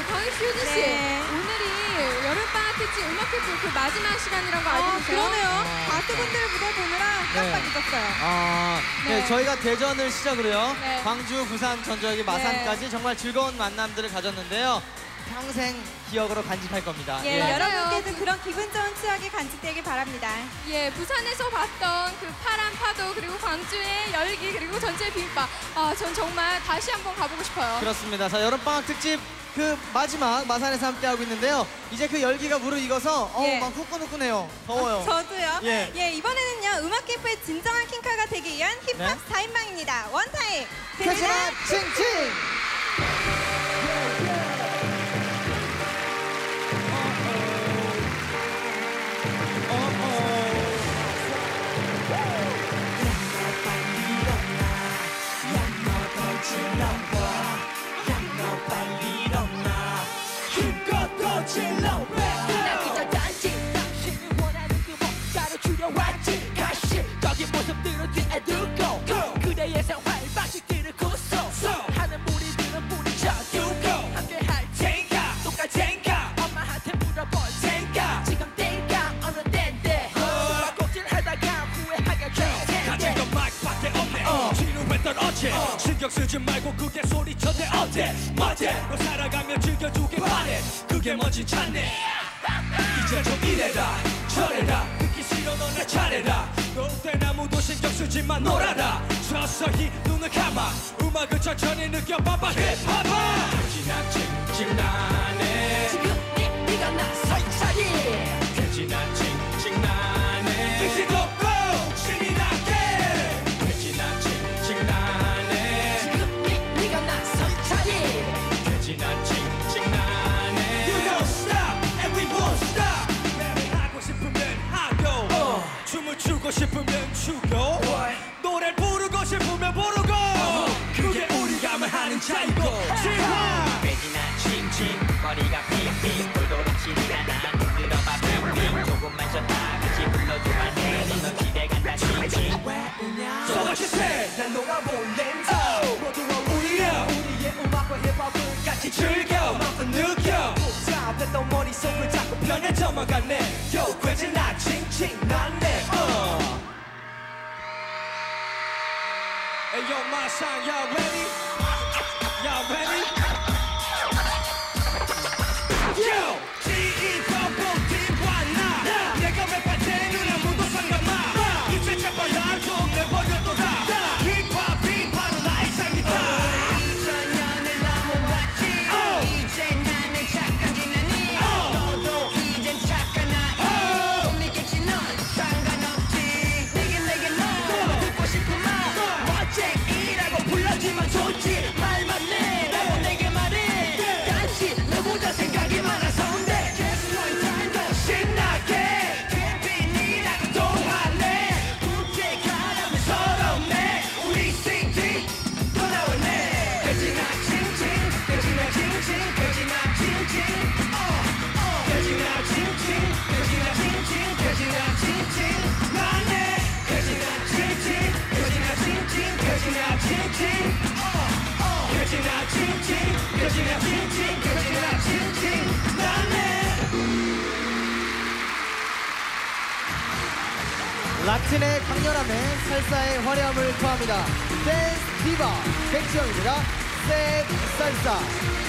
S3: 강희 씨, 효진 씨.
S2: 네.
S3: 오늘이 여름방학 특집 음악 캠프 그 마지막 시간이라는 거 알고
S2: 아,
S3: 계세요?
S2: 그러네요.
S3: 네.
S2: 가수분들 무대 보느라 깜빡 잊었어요.
S1: 아, 네.
S2: 네.
S1: 저희가 대전을 시작으로요.
S3: 네.
S1: 광주, 부산, 전주여기, 마산까지 정말 즐거운 만남들을 가졌는데요. 평생 기억으로 간직할 겁니다.
S2: 예,
S3: 맞아요.
S2: 여러분께도 그런 기분 좋은 추억이 간직되길 바랍니다.
S3: 예, 부산에서 봤던 그 파란 파도, 그리고 광주의 열기, 그리고 전체 비빔밥. 아, 전 정말 다시 한번 가보고 싶어요.
S1: 그렇습니다. 자, 여름방학 특집 그 마지막 마산에서 함께하고 있는데요. 이제 그 열기가 무르익어서 어우,
S2: 예.
S1: 막 후끈후끈해요. 더워요.
S2: 저도요.
S1: 예.
S2: 예, 이번에는요, 음악 캠프의 진정한 킹카가 되기 위한 힙합
S1: 네.
S2: 사 인방입니다. 원타임.
S1: 캐치나 칭칭!
S10: 신경 쓰지 말고 그게 소리쳐대 어때 맞대 너 살아가며 즐겨주길 바래 그게 뭔지 찾네 이제 좀 이래라 저래라 듣기 싫어 너네 차례라 너 대나무도 신경 쓰지만 놀아라 서서히 눈을 감아 음악을 천천히 느껴봐봐 힙합아 괜지나 찡찡나네 지금 네, 네가 나서 이 자리에 괜지나 찡찡나네 뜻이 덥고 신이 나게 괜지나 찡찡나네 지금 네, 네가 나서 이 자리에 괜지나 찡찡나네 You don't stop and we won't stop 하고 싶으면 하고 uh. 춤을 추고 싶으면 추고 Boy. 노래 부르고 싶으면 부르고 uh. 그게 우리가 하는 차이고 지하
S4: 돼지나 칭칭 머리가 핑핑 골고루 치잖아 들어봐 핑핑 조금만 쉬었다 같이 불러줘봐 너 기대 간다 칭칭
S10: So what you say 난 놀아볼래 oh. 모두와 우리야 우리의 음악과 힙합을 같이 즐겨 맘껏 느껴 복잡했던 머릿속을 자꾸 편해져만 가네 Yo 괴진아 칭칭 나네 uh. Hey yo 마상 y'all ready? Y'all ready? Yo! 지이 버블 디와나 내가 랩할 때 눈 아무도 상관마 이제 제발 날 좀 내버려둬라 힙합이 바로 나의 삶이다 이천년을 넘어왔지 이제 나는 착하진 않니 너도 이젠 착한 아이 못 믿겠지 넌 상관없지 내게 내게 너 듣고 싶은 말 어제이라고 불러주면 좋지 말만 내라고 내게 말해 단지 너보다 생각이 많아서인데 Just one time 더 신나게 캠핑이라고 또 할래 굳게 가라면 서럽네 우리 씨디 또 나왔네 돼지나 칭칭 돼지나 칭칭 돼지나 칭칭 어, 돼지나 칭칭 돼지나 칭칭 돼지나 칭칭 나네 돼지나 칭칭 돼지나 칭칭 돼지나 칭칭 어, 어, 돼지나 칭칭 돼지나 칭칭 돼지나 칭칭 나네
S1: 라틴의 강렬함에 살사의 화려함을 더합니다. 댄스 디바 백지영입니다. 셋 살사.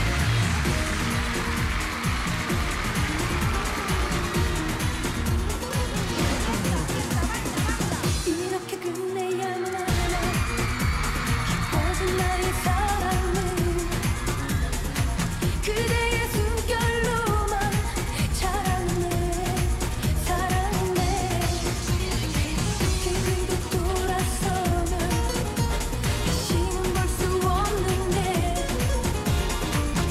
S5: 이렇게 끝내야만 하나 깊어진 나의 사랑은 그대의 숨결로만 자랐네 사랑네 뒤로 돌아서면 다시는 볼 수 없는데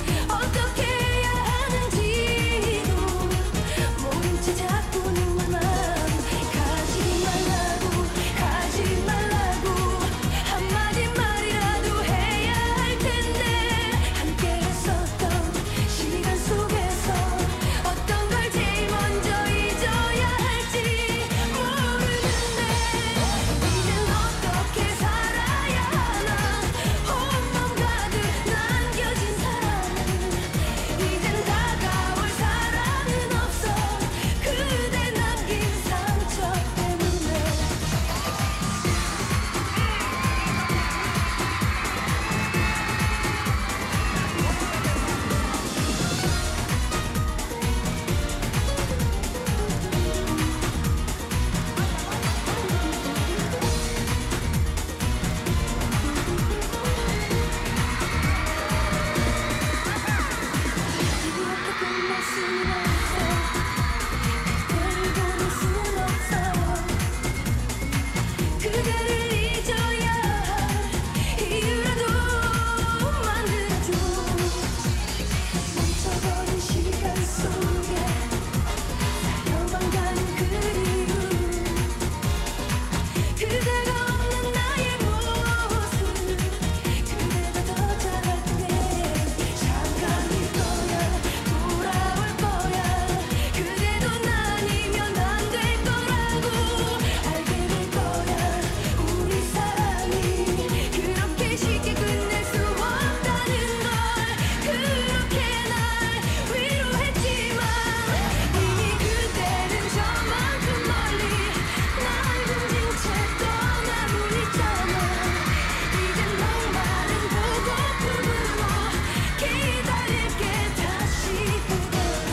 S5: 그대가 없는 나의 모습 그대가 더 잘할 텐데 잠깐일 거야 돌아올 거야 그대도 나니면 안 될 거라고 알게 될 거야 우리 사랑이 그렇게 쉽게 끝낼 수 없다는 걸 그렇게 날 위로했지만 이미 그때는 저만큼 멀리 날 던진 채 떠나버렸잖아 이젠 목마른 보고픔으로 기다릴게 다시 그대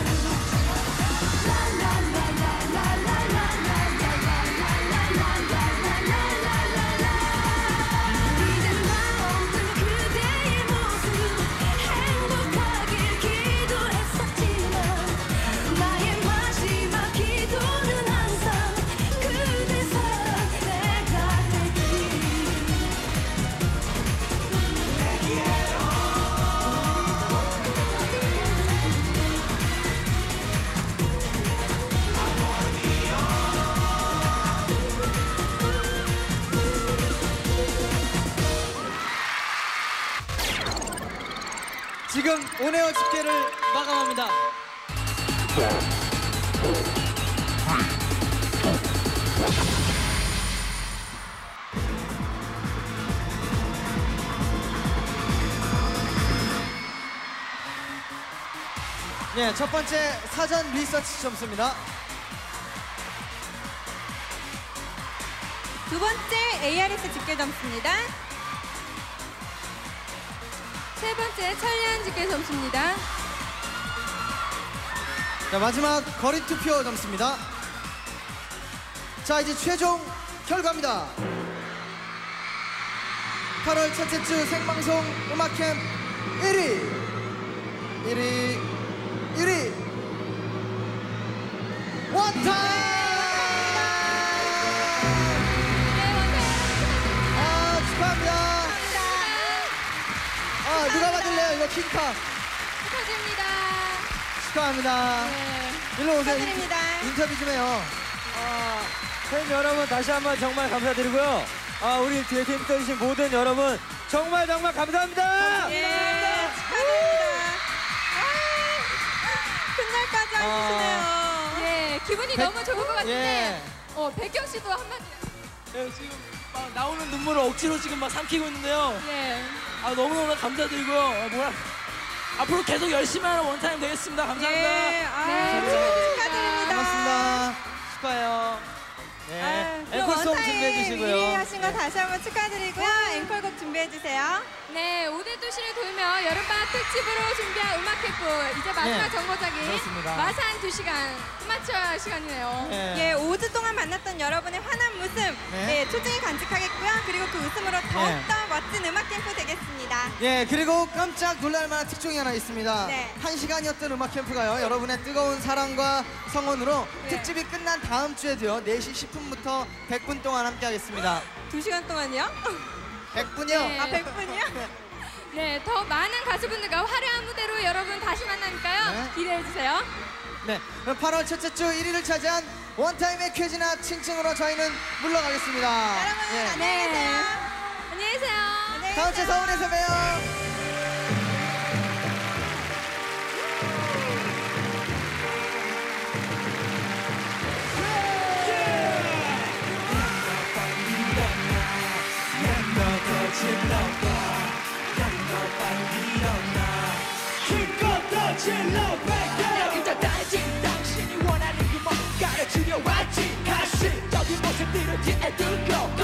S5: 이젠 나 없는 그대의 모습 행복하길 기도했었지만 나의 마지막 기도는 항상 그대 사랑 내가 되길
S1: 지금 온에어 집계를 마감합니다. 네, 첫 번째 사전 리서치 점수입니다.
S2: 두 번째 에이알에스 집계 점수입니다.
S3: 세 번째 천리안 집계 점수입니다.
S1: 자, 마지막 거리 투표 점수입니다. 자, 이제 최종 결과입니다. 팔월 첫째 주 생방송 음악캠 일 위 일 위 일 위 원타임! 아, 축하합니다. 아, 누가 받을래요? 이거 킹카.
S3: 축하드립니다.
S1: 축하합니다.
S3: 네.
S1: 일로 오세요.
S2: 축하드립니다.
S1: 인- 인터뷰 좀 해요.
S13: 아, 팬 여러분 다시 한번 정말 감사드리고요. 아, 우리 뒤에 팀 떠주신 모든 여러분 정말 정말 감사합니다.
S2: 예, 축하드립니다. 아, 끝날까지 해주시네요.
S3: 예, 기분이
S1: 백-
S3: 너무 좋을 것 같은데.
S1: 예.
S3: 어, 백경 씨도 한마디.
S13: 네, 지금 막 나오는 눈물을 억지로 지금 막 삼키고 있는데요.
S3: 예.
S13: 아, 너무너무 감사드리고요. 아, 뭐야. 앞으로 계속 열심히 하는 원타임 되겠습니다. 감사합니다.
S2: 예, 아,
S3: 네,
S2: 축하드립니다.
S1: 고맙습니다. 축하해요. 네.
S2: 아,
S1: 앵콜송 준비해
S2: 일 위
S1: 주시고요.
S2: 하신 거 다시 한번 축하드리고요. 앵콜곡 준비해 주세요.
S3: 네, 오대 도시를 돌며 여름방학 특집으로 준비한 음악 캠프. 이제 마지막
S1: 네,
S3: 정거장인
S1: 그렇습니다.
S3: 마산 두 시간 끝마쳐야 시간이네요.
S1: 네.
S2: 예, 오 주 동안 만났던 여러분의 환한 웃음,
S1: 네.
S2: 예, 초증이 간직하겠고요. 그리고 그 웃음으로 더욱더 멋진 음악 캠프 되겠습니다.
S1: 예, 그리고 깜짝 놀랄만한 특종이 하나 있습니다.
S2: 네.
S1: 한 시간이었던 음악 캠프가요. 여러분의 뜨거운 사랑과 성원으로
S2: 네.
S1: 특집이 끝난 다음 주에도요. 네 시 십 분부터 백 분 동안 함께 하겠습니다.
S2: 두 시간 동안요?
S1: 백 분이요?
S3: 네.
S2: 아, 백 분이요?
S3: 네, 더 많은 가수분들과 화려한 무대로 여러분 다시 만나니까요.
S1: 네.
S3: 기대해주세요.
S1: 네, 그럼 팔월 첫째 주 일 위를 차지한 원타임의 퀴즈나 칭칭으로 저희는 물러가겠습니다.
S2: 여러분,
S1: 예.
S2: 안녕히 계세요.
S3: 안녕히 계세요.
S2: 안녕히
S1: 다음 주
S2: 계세요.
S1: 서울에서 봬요.
S10: 힘껏 더 질러 baby 일단 다진 당신이 원하는 그 뭔가를 줄여왔지 가시적인 모습들을 뒤에 두고